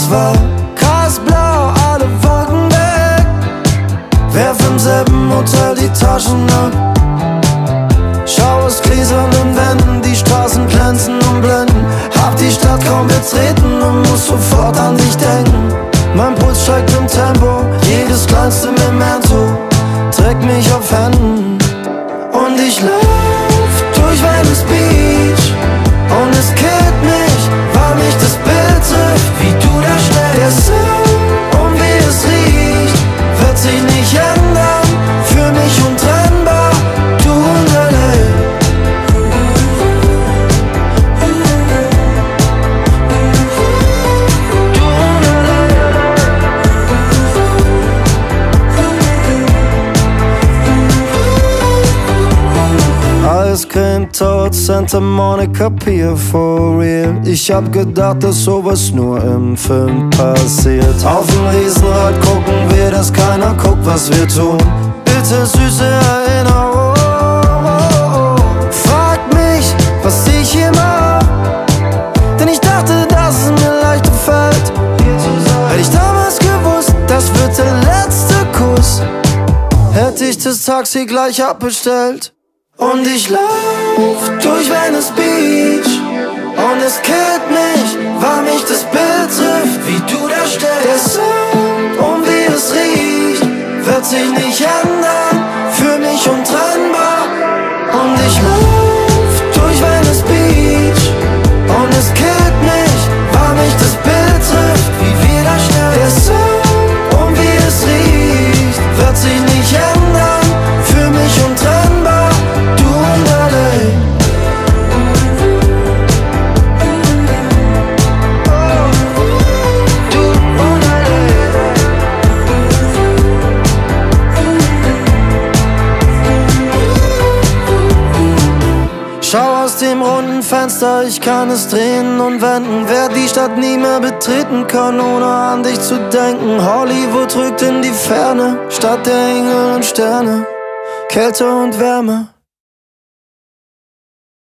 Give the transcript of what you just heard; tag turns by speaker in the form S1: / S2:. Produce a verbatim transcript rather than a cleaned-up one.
S1: es war kreisblau, alle Wolken weg. Werf im selben Hotel die Taschen ab. Schau aus gläsernen Wänden, die Straßen glänzen und blenden. Hab die Stadt kaum betreten und muss sofort an dich denken. Mein Puls steigt im Tempo, jedes kleinste Memento trägt mich auf Händen. Und ich lauf durch Venice Beach und es killt mich, weil mich das Bild trifft, wie du da stehst. Der Sound und wie es riecht, wird sich nicht ändern, für mich untrennbar, du und L A. Eiscreme, Toad, Santa Monica Pier, for real. Ich hab gedacht, dass sowas nur im Film passiert. Auf dem Riesenrad gucken wir, dass keiner guckt, was wir tun. Bitte süße Erinnerung. Frag mich, was ich hier mach, denn ich dachte, dass es mir leichter fällt. Hätte ich damals gewusst, das wird der letzte Kuss, hätte ich das Taxi gleich abbestellt. Und ich lauf durch Venice Beach und es killt mich, weil mich das Bild trifft, wie du da stehst. Der Sound und wie es riecht, wird sich nicht ändern, für mich untrennbar. Und ich lauf durch Venice Beach und es killt mich, weil mich das Bild trifft, wie wir da stehen. Der Sound und wie es riecht, wird sich nicht ändern, für mich untrennbar. Schau aus dem runden Fenster, ich kann es drehen und wenden. Werd die Stadt nie mehr betreten können, ohne an dich zu denken. Hollywood rückt in die Ferne, Stadt der Engel und Sterne, Kälte und Wärme.